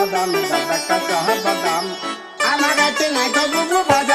বাদাম, এটা একটা শহর বাদাম। আমার কাছে নাই তো বুবু বাদাম।